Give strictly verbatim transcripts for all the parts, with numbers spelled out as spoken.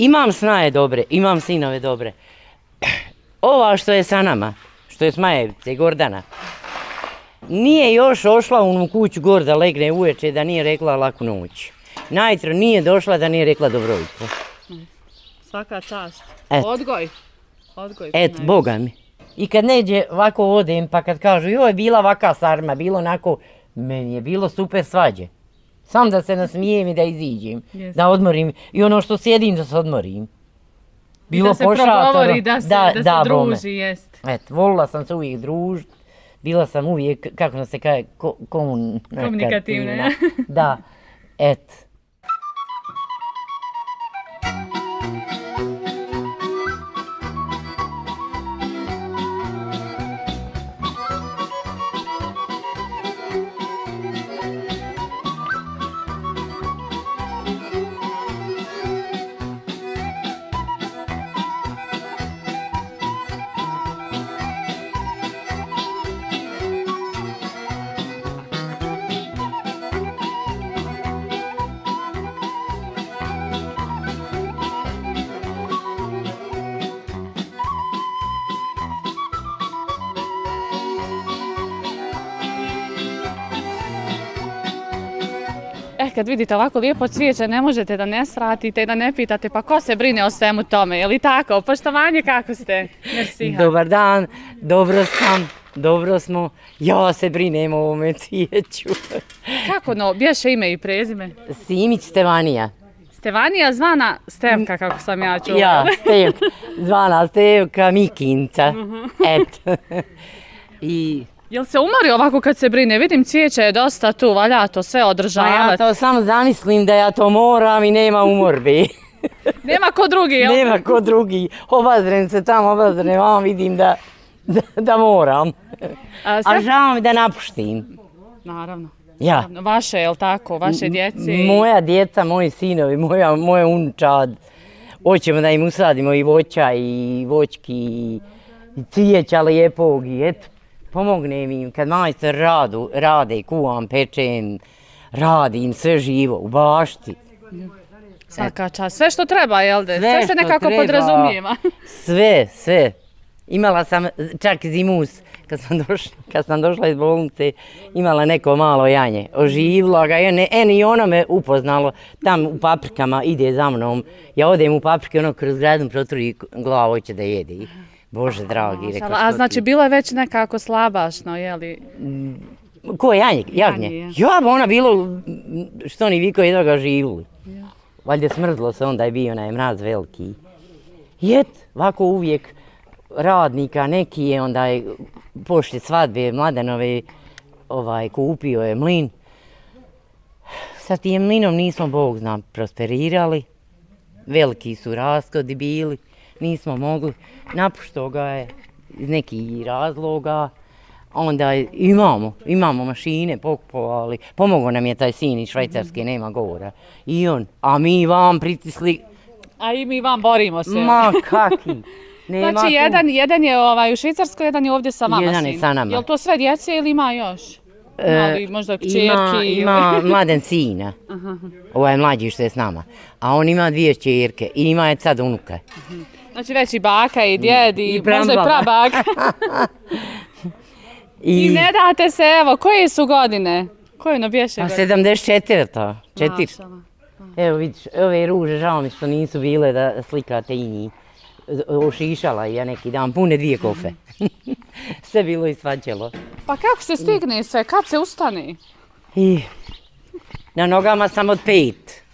Imam snaje dobre, imam sinove dobre. Ova što je sa nama, što je Smajevice, Gordana, nije još ošla u kuću gor da legne uveče da nije rekla laku noć. Najtro nije došla da nije rekla dobro jutro. Svaka čast. Et. Odgoj. Odgoj. Et, Boga mi. I kad neđe ovako odem, pa kad kažu joj, bila ovaka sarma, bilo onako, meni je bilo super svađe. Sam da se nasmijem i da iziđem, yes. Da odmorim. I ono što sjedim da se odmorim. Bilo da se progovori, da se, da, da se da, druži, jest. Eto, volila sam se uvijek družiti. Bila sam uvijek, kako nam se kaže, ko, komunikativna. Da, eto. Kad vidite ovako lijepo cvijeće, ne možete da ne svratite i da ne pitate pa ko se brine o svemu tome, je li tako? Poštovanje, kako ste? Mersiha. Dobar dan, dobro sam, dobro smo, ja se brinem o ovome cvijeću. Kako no, bješe ime i prezime? Simić Stevanija. Stevanija zvana Stevka, kako sam ja čula. Ja, Stevka, zvana Stevka Mikinca, eto. I... Jel se umori ovako kad se brine? Vidim cvijeće je dosta tu, valja to sve održavati. Pa ja to samo zamislim da ja to moram i nema umorbe. Nema ko drugi, jel? Nema ko drugi. Obazrem se tamo, obazrem vam, vidim da, da, da moram. A, sve... A žao mi da napuštim. Naravno. Ja. Naravno. Vaše, jel tako? Vaše djeci? Moja djeca, moji sinovi, moja, moja unčad. Hoćemo da im usadimo i voća i voćki i cvijeća lijepog i eto. Pomognem im kad majstor radu, rade, kuvam, pečem, radim sve živo u bašti. Svaka čast, sve što treba, jel de? Sve, sve se nekako treba, podrazumijeva. Sve, sve. Imala sam čak zimus, kad sam došla, kad sam došla iz bolnice, imala neko malo janje. Oživila ga, en, en i ono me upoznalo, tam u paprikama ide za mnom. Ja odem u paprike, ono kroz gradom proturi glavu, hoće da jede. Bože dragi, rekao što ti. A znači bilo je već nekako slabašno, jeli? Ko je Janje? Jagnje? Ja, ba ona bilo, što ni vi koji jedva ga živili. Valjda smrzlo se, onda je bio onaj mraz veliki. I et, ovako uvijek radnika neki je, onda je pošli svadbe Mladenove, ovaj, kupio je mlin. Sa tim mlinom nismo, Bog zna, prosperirali. Veliki su rashodi bili. Nismo mogli, napuštao ga je iz nekih razloga, onda imamo, imamo mašine, pokupovali, pomogao nam je taj sin iz Švajcarske, nema govora. I on, a mi vam pritisli... A i mi vam borimo se. Ma kaki, nema znači, tu. jedan, jedan je ovaj, u Švicarskoj, jedan je ovdje sa vama sin. Jedan je sa nama. Je li to sve djece ili ima još? Mali, možda kćerki? Ima, ima mladen sina, ovo je mlađi što je s nama, a on ima dvije kćerke i ima je sad unuka. Znači već i baka i djed i, I možda i prabaka. I... I ne date se, evo, koje su godine? Koje no bješe godine? Pa sedamdeset četiri to, četiri. Evo vidiš, ove ruže, žao mi što nisu bile da slikate i njih. Ošišala ja neki dan, pune dvije kofe. Sve bilo i svađalo. Pa kako se stigne sve, kad se ustane? I na nogama sam od pet.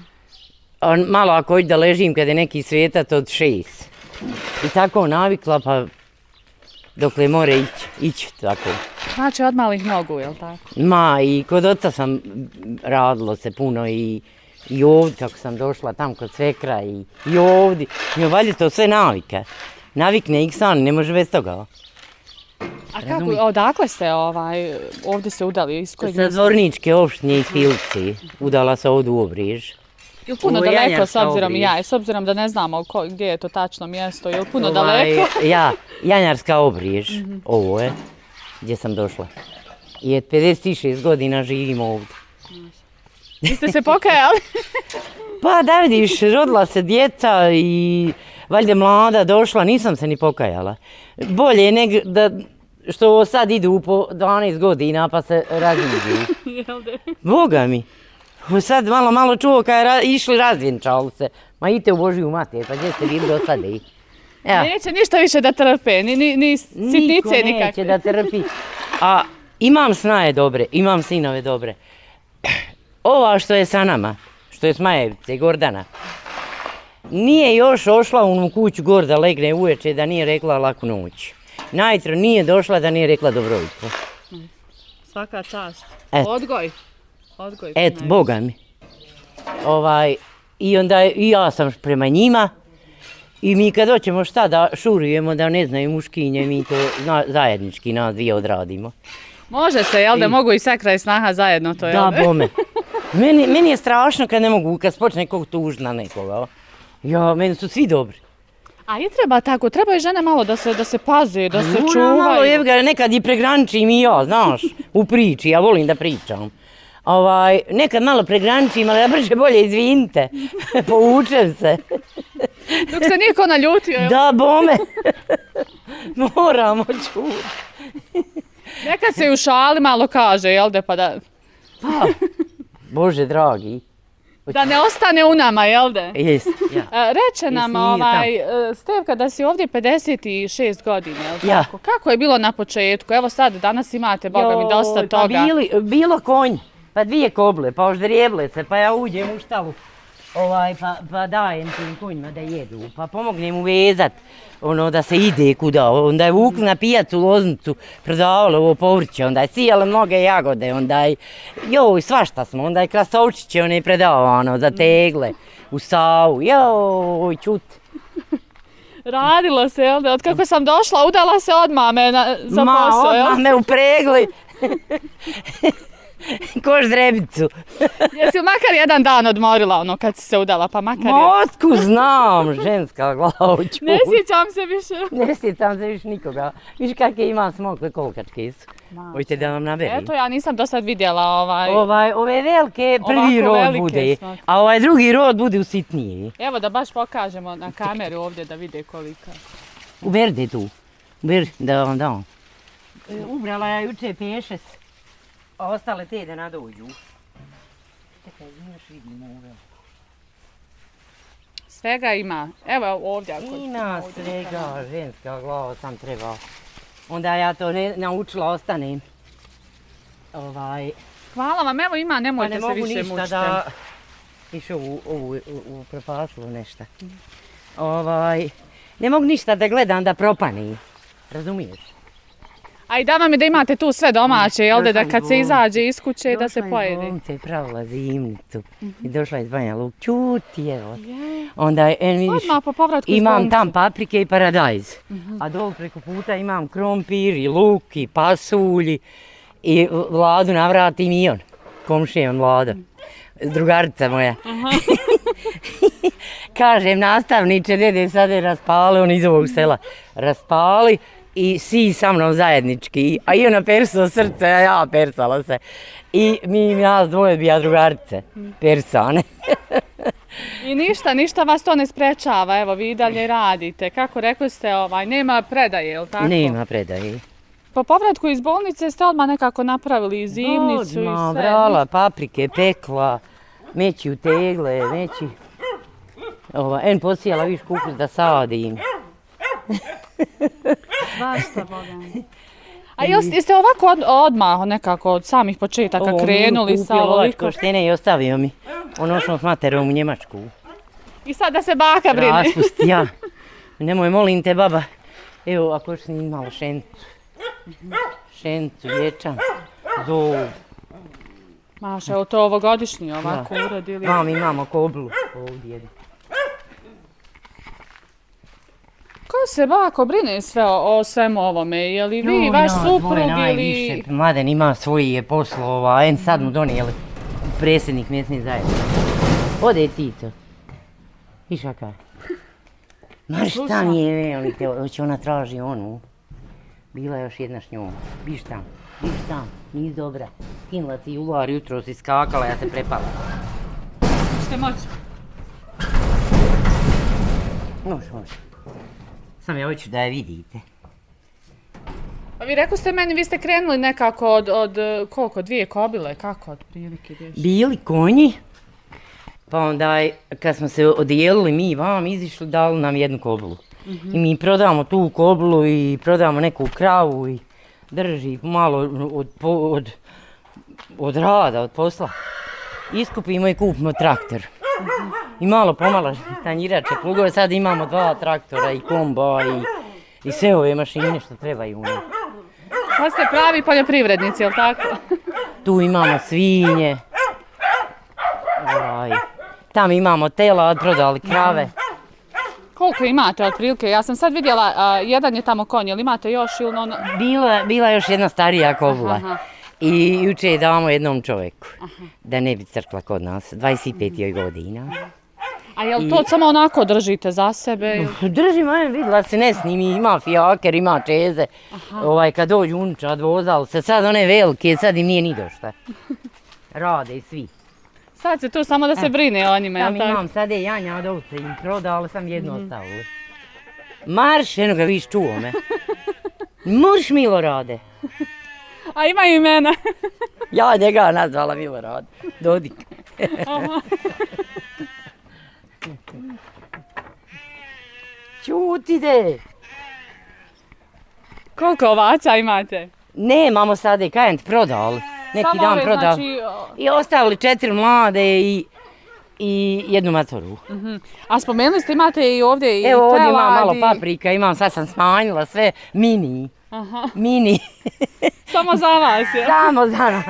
A malo ako hoću da ležim kad je neki svijetat od šest. I tako navikla pa dokle more ići, ići tako. Znači od malih nogu, jel tako? Ma i kod oca sam radilo se puno i, i ovdje kako sam došla tam kod svekra i, i ovdje. I valjda to sve navika. Navikne ih san, ne može bez toga. A kako, odakle ste ovaj, ovdje se udali? Iz kojeg Sa Zvorničke opštine iz Filci. Udala se ovdje u Obriž. Je li puno Ovo daleko s obzirom, ja, s obzirom da ne znamo ko, gdje je to tačno mjesto, je li puno ovaj, daleko? Ja, Janjarska Obriž, mm-hmm. Ovo je, gdje sam došla. I pedeset šest godina živim ovdje. Jeste se pokajali? Pa da vidiš, rodila se djeca i valjda mlada došla, nisam se ni pokajala. Bolje nego da što sad idu po dvanaest godina pa se razmiđuju. Boga mi. Sad malo malo čuo kad je ra išli razvjenčali se. Ma idite u Božiju mater, pa gdje ste bili do sada i? Neće ništa više da trpe, ni, ni, ni sitnice nikakve. Niko neće da trpi. A imam snaje dobre, imam sinove dobre. Ova što je sa nama, što je Smajevice, Gordana, nije još ošla u kuću gor da legne uveče da nije rekla laku noć. Najtro nije došla da nije rekla dobro jutro. Svaka čast. Et. Odgoj. Odgoj. Et, Boga mi. Ovaj, i onda i ja sam prema njima i mi kad hoćemo šta da šurujemo da ne znaju muškinje, mi to na, zajednički nas dvije odradimo. Može se, jel da I... mogu i sekra i snaha zajedno to, jel da? Da, bome. Meni, meni je strašno kad ne mogu, kad počne nekog tužna nekoga. Ja, meni su svi dobri. A i treba tako, treba i žene malo da se, da se paze, da se čuvaju. Malo, jebi ga, nekad i pregraničim i ja, znaš, u priči, ja volim da pričam. Ovaj, nekad malo pregraničim, ali ja brže bolje izvinite, poučem se. Dok se niko naljutio, jel? Da, bome. Moramo čuti. Nekad se i u šali malo kaže, jel da, pa da... Pa, Bože dragi. Da ne ostane u nama, jel da? Jes, ja. Reče nam, ovaj, Stevka, da si ovdje pedeset šest godina, jel tako? Ja. Kako je bilo na početku? Evo sad, danas imate, Boga mi, dosta toga. Pa bili, bilo konj, pa dvije koble, pa oždrijeble se, pa ja uđem u štalu, ovaj, pa, pa dajem tim konjima da jedu, pa pomognem uvezat, ono, da se ide kuda. Onda je vukli na pijacu Loznicu, prodavalo ovo povrće, onda je sijale mnoge jagode, onda je, joj, svašta smo, onda je krasovčiće, one je predavano za tegle, u Savu, joj, čut. Radilo se, jel da? Od kako sam došla, udala se odmah me na, za Ma, posao, jel? Ma, odmah me upregli. Ko ždrebicu. Jesi li makar jedan dan odmorila ono kad si se udala, pa makar je? Motku znam, ženska glava čut. Ne sjećam se više. Ne sjećam se više nikoga. Viš kakve imam smokle kolkačke su. Hoćete da vam naberim? Eto, ja nisam do sad vidjela ovaj... Ovaj, ove velike prvi rod bude, smokle. A ovaj drugi rod bude u sitnije. Evo da baš pokažemo na kameru ovdje da vide kolika. Uberite tu. Uber, da vam dam. Ubrala ja juče pešes. A ostale te da nadođu. Čekaj, još vidimo ove. Svega ima. Evo ovdje. Ako ima svega, ženska glava sam treba. Onda ja to ne naučila, ostanem. Ovaj... Hvala vam, evo ima, nemojte se više mučiti. Ne mogu ništa da... Više u, u, u propašlu nešto. Ovaj... Ne mogu ništa da gledam da propani. Razumiješ? A i da vam je da imate tu sve domaće, jel da kad se izađe iz kuće da se pojede? Došla iz bolnice, pravila zimnicu i došla iz Banja Luka, čuti evo. Onda imam tam paprike i paradajz, a dole preko puta imam krompir i luk i pasulj i Vladu navratim i on, komšijem Vlada, drugarica moja. Kažem, nastavniče, dede sad je raspali, on iz ovog sela, raspali. I si sa mnom zajednički, a i ona persao srce, a ja persala se. I mi nas dvoje bija drugarice, persane. I ništa, ništa vas to ne sprečava, evo vi i dalje radite. Kako rekli ste, ovaj, nema predaje, je li tako? Nema predaje. Po povratku iz bolnice ste odmah nekako napravili i zimnicu i sve. Odmah, brala, paprike, pekla, meći u tegle, meći. En posijala viš kupus da sadim. Svašta, Boga. A jeste ovako od, odmah nekako od samih početaka krenuli sa ovoliko? Kupio štene i ostavio mi. Ono što s materom u Njemačku. I sad da se baka brine. Raspusti, ja. Nemoj, molim te, baba. Evo, ako još sam imala šencu. Šencu, ječan, zov. Maša, evo to je ovogodišnji ovako uradili? Mam, imamo koblu ovdje. Ko se bako brine sve o, o svemu ovome? Je li vi, no, vaš ja, suprug ili... Najviše. Mladen ima svojih poslova, en sad mu donijeli predsjednik mjesne zajednice. Ode Tito. Viš kakav? Marš tam je, velite, hoće ona traži onu. Bila je još jedna s njom. Biš tam, biš tam, nis dobra. Skinula ti ular, jutro si skakala, ja se prepala. ćete moći. Može, može. Sam ja hoću da je vidite. Pa vi rekao ste meni, vi ste krenuli nekako od, od koliko, dvije kobile, kako od prilike dješ? Bili konji, pa onda kad smo se odijelili mi vam, izišli, dali nam jednu kobilu. I mi prodamo tu kobilu i prodamo neku kravu i drži malo od, od, od rada, od posla. Iskupimo i kupimo traktor. I malo pomalo tanjirače plugove, sad imamo dva traktora i komba i, i sve ove mašine što trebaju u njih. Sad ste pravi poljoprivrednici, jel' tako? Tu imamo svinje, ovaj, tam imamo telad, prodali krave. Koliko imate otprilike? Ja sam sad vidjela, a, jedan je tamo konj, jel imate još ili ono... Bila, bila još jedna starija kobila. Aha. I juče je damo jednom čovjeku, aha, da ne bi crkla kod nas, dvadeset pet joj godina. A jel to I... samo onako držite za sebe? Držimo, je, vidjela se ne snimi, ima fijaker, ima čeze. Ovaj, kad dođu unučad vozali se, sad one velike, sad im nije ni došta. Rade i svi. Sad se tu samo da se brine o njima, jel' tako? Imam sad je janja od ovce im prodala, sam jedno mm. ostavila. Marš, eno ga viš čuo me. Murš Milorade. A imaju imena. Ja njega nazvala Milorad, Dodik. Čuti de. Koliko ovaca imate? Nemamo sada, kajem ti prodali. Neki Samo dan ove, prodali. Znači... I ostavili četiri mlade i, i jednu matoru. Uh-huh. A spomenuli ste imate i ovdje i telad. Evo ovdje imam malo paprika, imam, sad sam smanjila sve, mini. Aha. Mini. Samo za vas, je? Samo za nas.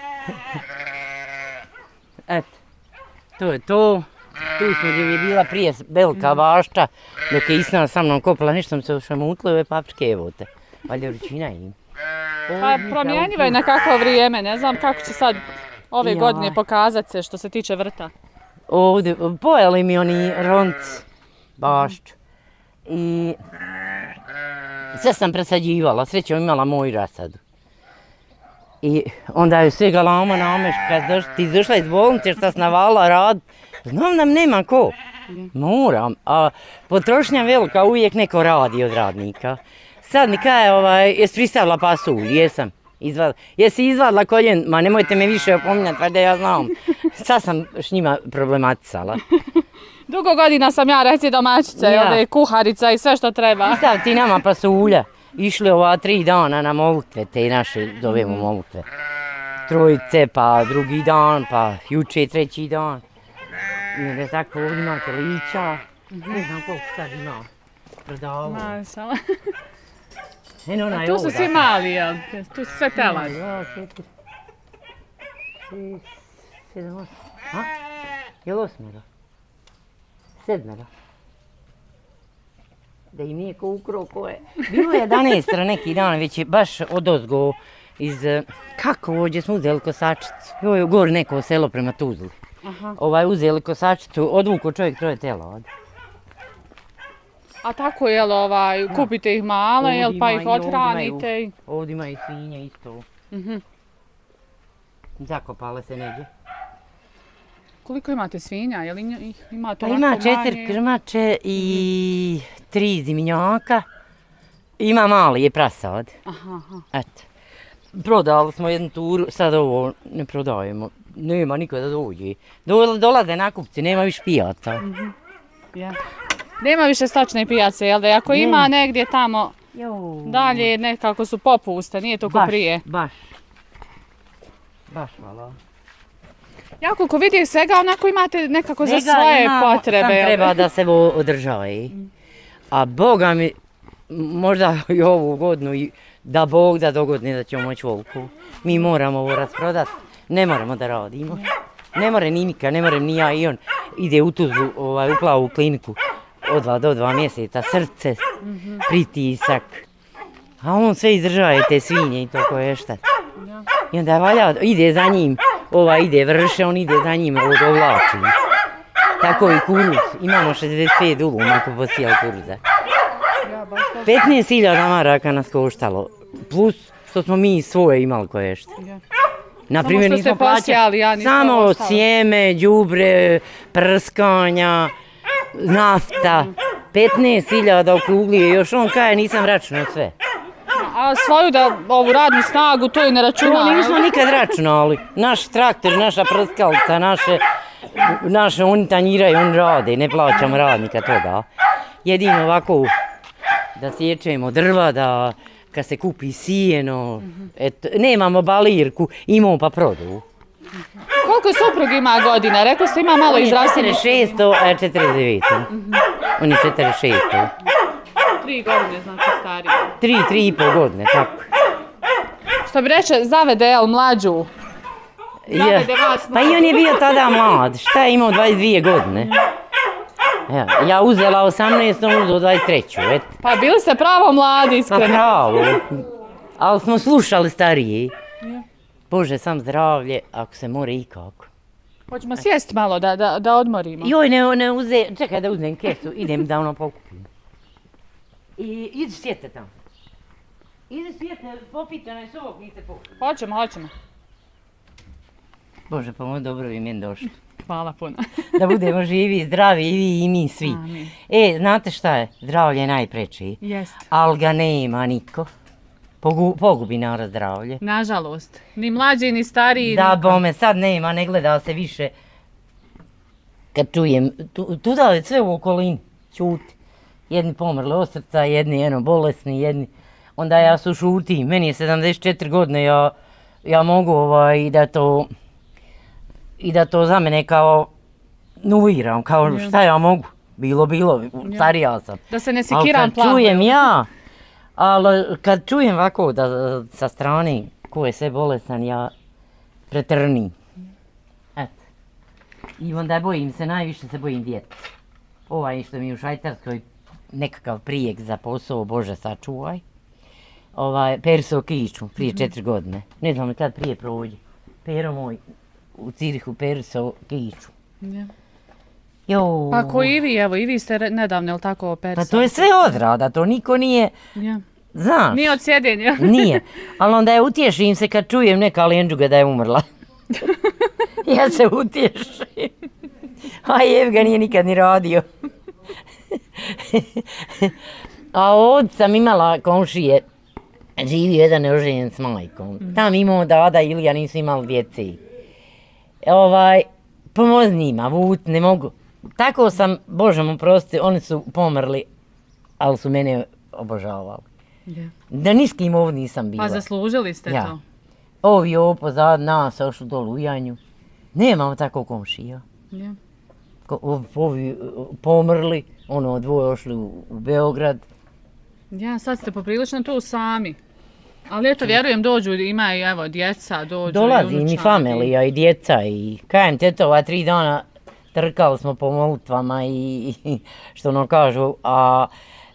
Eto, to je to. Tu smo gdje je bila prije velika bašta, dok je Isna sa mnom kopala, nešto mi se ušamutilo, ove paprike, evo te. Valjda ručina im. Pa promjenjivo je na kakvo vrijeme, ne znam kako će sad ove ja. godine pokazati se što se tiče vrta. Ovdje, pojeli mi oni ronci, bašću. I sve sam presađivala, srećom imala moju rasadu. I onda je sve galama na ome, kad doš, ti došla iz bolnice, šta si navala rad, znam da nema ko. Moram, a potrošnja velika, uvijek neko radi od radnika. Sad mi kaj, ovaj, jesi pristavila pasulj, jesam. Izvadila. Jesi izvadila koljen, ma nemojte me više opominjati, valjda ja znam. Sad sam s njima problematisala. Dugo godina sam ja reci domaćica, ja. Ovdje je kuharica i sve što treba. Pristav ti nama pasulja. Išli ova tri dana na molitve, te naše zovemo molitve. Trojice, pa drugi dan, pa juče treći dan. I onda tako ovdje imate lića. Ne znam koliko sad ima. Prodavao. Mašala. Eno, a tu su svi mali, jel? Tu su sve telad. Ja, četiri, šest, sedam, osam. A? Jel osmero? Sedmero. Da im nije ko ukro ko je. Bilo je jedanaestero neki dan, već je baš odozgo iz... Kako ovdje smo uzeli kosačicu? Joj, je gori neko selo prema Tuzli. Aha. Ovaj, uzeli kosačicu, odvuko čovjek troje telad. A tako, jel, ovaj, kupite ih male, jel, pa ih othranite? Ovdje ima i svinje isto. Uh-huh. Zakopale se negdje. Koliko imate svinja? Jel ih imate pa ima četiri krmače i tri ziminjaka. Ima mali je prasad. Aha, aha. Eto. Prodali smo jednu turu, sad ovo ne prodajemo. Nema niko da dođe. Dolaze nakupci, nema više pijaca. Uh-huh. Yeah. Nema više stočne pijace, jel da? Ako ne. Ima negdje tamo jo. Dalje nekako su popuste, nije to ko prije. Baš, baš hvala. Ja koliko vidim svega, onako imate nekako svega za svoje imamo, potrebe. Sam treba da se ovo održaje. A Boga mi, možda i ovu godinu, da Bog da dogodne da ćemo moći volku. Mi moramo ovo rasprodati, ne moramo da radimo. Ne more ni Mika, ne morem ni ja i on. Ide u Tuzlu, ovaj, u plavu kliniku. Od dva do dva mjeseca, srce, mm-hmm. pritisak. A on sve izdržaje te svinje i to koje šta. Ja. I onda valja, ide za njim, ova ide vrše, on ide za njim od ovlači. Tako i kuruz, imamo šezdeset pet uluma ko posijali kuruza. petnaest hiljada maraka nas koštalo, plus što smo mi svoje imali koje šta. Ja. Naprimjer, samo što ste posijali, ja nisam samo ostala. sjeme, đubre, prskanja, nafta, petnaest hiljada okruglije, još on kaže nisam računao sve. A svoju da ovu radnu snagu to i ne računao? To nismo nikad računali. Naš traktor, naša prskalica, naše, naše oni tanjiraju, oni rade, ne plaćamo radnika toga. Jedino ovako da sječemo drva, da kad se kupi sijeno, eto, nemamo balirku, imamo pa produ. Koliko suprug ima godina? Rekli ste ima malo izrastanje. četrdeset šest, a četrdeset devet. On je četrdeset šest. Tri godine, znači stariji. Tri, tri i pol godine, tako. Što bi reče, zavede, jel, mlađu? Zavede vas Pa i on je bio tada mlad, šta je imao dvadeset dvije godine. Ja, ja uzela osamnaest, on uzeo dvadeset treću, eto. Pa bili ste pravo mladi, iskreno. Pa pravo, ali smo slušali starije. Bože, sam zdravlje, ako se more ikako. Hoćemo sjest malo, da, da, da odmorimo. Joj, ne, ne uze, čekaj da uzmem kesu, idem da ono pokupim. I idi sjete tamo. Idi sjete, popite onaj sok, niste pokupili. Hoćemo, hoćemo. Bože, pa moj dobro vi meni došli. Hvala puno. Da budemo živi, zdravi i vi i mi svi. Amin. E, znate šta je? Zdravlje je najpreči. Jest. Ali ga nema niko. Pogu, pogubi narod zdravlje. Nažalost. Ni mlađi, ni stariji. Da, niko. bome, sad nema, ne gleda se više. Kad čujem, tu, tu da je sve u okolini, čuti. Jedni pomrli od srca, jedni eno bolesni, jedni... Onda ja su šuti, meni je sedamdeset četiri godine, ja, ja mogu ovaj, da to... I da to za mene kao nuviram, kao Ja. šta ja mogu. Bilo, bilo, starija sam. Da se ne Ali sekiram kad plavo. čujem ja, ali kad čujem ovako da sa strane ko je sve bolestan, ja pretrnim. Eto. I onda bojim se, najviše se bojim djece. Ovaj što mi je u Švajcarskoj nekakav prijek za posao, Bože sačuvaj. Ovaj, Perso kiču, prije četiri godine. Ne znam kad prije prođe. Pero moj, u Cirihu Perso kiču. Ja. Jo. Pa ko i vi, evo, i vi ste re- nedavno, jel tako, operisali? Pa to je sve odrada, to niko nije, Ja. znaš. Nije od sjedenja. Nije, ali onda je utješim se kad čujem neka Lenđuga da je umrla. Ja se utješim. A jev ga nije nikad ni radio. A od sam imala komšije, živio jedan neoženjen s majkom. Tam imao Dada i Ilija, nisu imali djece. Ovaj, pomozi njima, vut, ne mogu. Tako sam, Bože mu prosti, oni su pomrli, ali su mene obožavali. Ja. Da ni s kim ovdje nisam bila. Pa zaslužili ste Ja. to. Ovi ovo pozad nas, ošli dolu u Janju. Nemamo tako komšija. Ja. Ko- ov- Ovi uh, pomrli, ono dvoje ošli u, u Beograd. Ja, sad ste poprilično tu sami. Ali eto, vjerujem, dođu, ima i evo, djeca, dođu Dolazi i mi unučadi. familija i djeca i kajem tetova tri dana trkali smo po molitvama i, i što ono kažu, a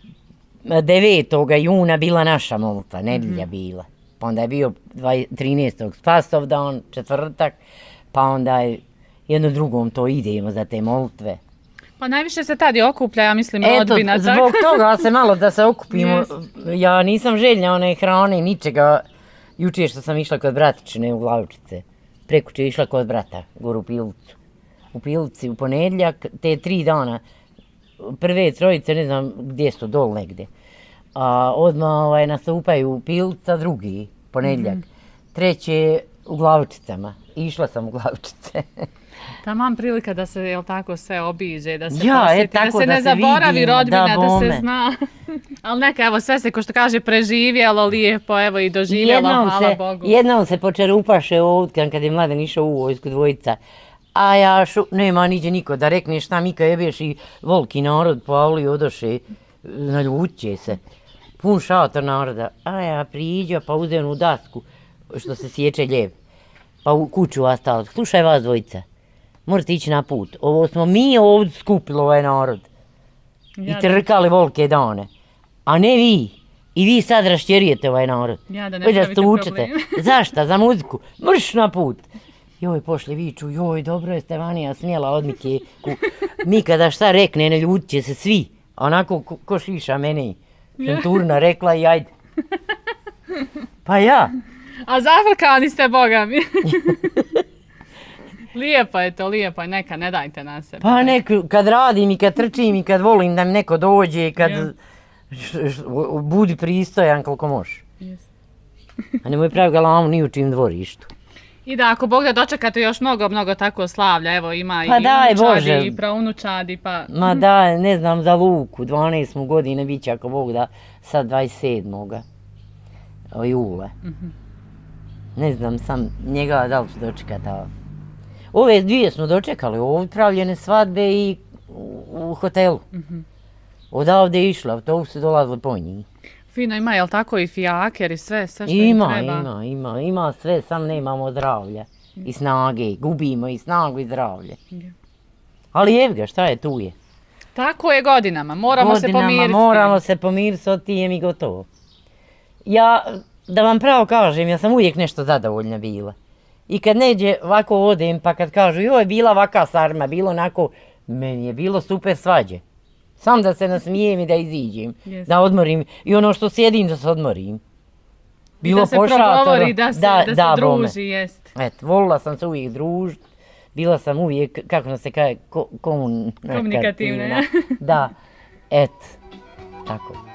devetog juna bila naša molitva, nedjelja bila. Pa onda je bio trinaestog Spasov dan, četvrtak, pa onda je jedno drugom to idemo za te molitve. Pa najviše se tad i okuplja, ja mislim, Eto, rodbina. tako. zbog toga se malo da se okupimo. Jest. Ja nisam željna one hrane, ničega. Jučer što sam išla kod bratičine u Glavičice. Prekuče išla kod brata, gore u Pilicu. U Pilici u ponedjeljak, te tri dana, prve trojice, ne znam gdje su, dol negdje. A odmah ovaj, nastupaju u Pilica, drugi ponedjeljak. Treće u Glavičicama. Išla sam u Glavičice. Taman prilika da se, jel tako, sve obiđe, da se Ja, posjeti, e, tako da se da ne se zaboravi vidimo, rodbina, da, da, se bome. zna. Ali neka, evo, sve se, ko što kaže, preživjelo lijepo, evo, i doživjelo, hvala se, Bogu. Jednom se počerupaše ovdje kad je Mladen išao u vojsku dvojica. A ja šu, nema niđe niko da rekne šta Mika jebeš i volki narod po avli odoše, naljuće se. Pun šator naroda. A ja priđa pa uzem u dasku što se sječe ljeb. Pa u kuću ostalo. Slušaj vas dvojica, morate ići na put. Ovo smo mi ovdje skupili ovaj narod. Ja I trkali volke dane. A ne vi. I vi sad rašćerijete ovaj narod. Ja, da ne Vi da pravite stučete. probleme. Zašta? Za muziku. Mrš na put. Joj, pošli viču, joj, dobro je Stevanija smjela od Mike. Mi kada šta rekne, ne ljutit će se svi. Onako ko, ko šiša mene. Šenturna rekla i ajde. Pa ja. A zafrkani ste, boga mi. Lijepo je to, lijepo je, neka, ne dajte na sebe. Pa neko, kad radim i kad trčim i kad volim da mi neko dođe, kad budi pristojan koliko možeš. A nemoj pravi galamu ni u čim dvorištu. I da, ako Bog da dočekate još mnogo, mnogo tako slavlja, evo ima i unučadi i praunučadi, pa... Ma da, ne znam za Luku, dvanaest mu godine bit će ako Bog da, sad dvadeset sedmog jula. Ne znam sam njega da li ću dočekati. Ove dvije smo dočekali, upravljene svadbe i u hotelu. Odavde je išla, autobus se dolazili po njih. Fino ima, jel tako i fijaker i sve, sve što im treba? Ima, ima, ima, ima sve, sam nemamo zdravlja i snage, gubimo i snagu i zdravlje. Ali evo ga, šta je tu je? Tako je godinama, moramo se pomiriti. Godinama moramo se pomiriti s otijem i gotovo. Ja, da vam pravo kažem, ja sam uvijek nešto zadovoljna bila. I kad neđe ovako odem, pa kad kažu joj, bila ovaka sarma, bilo onako, meni je bilo super svađe. Sam da se nasmijem i da iziđem, da odmorim. I ono što sjedim da se odmorim. Da se progovori, da se druži, jest. Eto, volila sam se uvijek družiti. Bila sam uvijek, kako nam se kaže, komunikativna. Komunikativna. Da, eto, tako.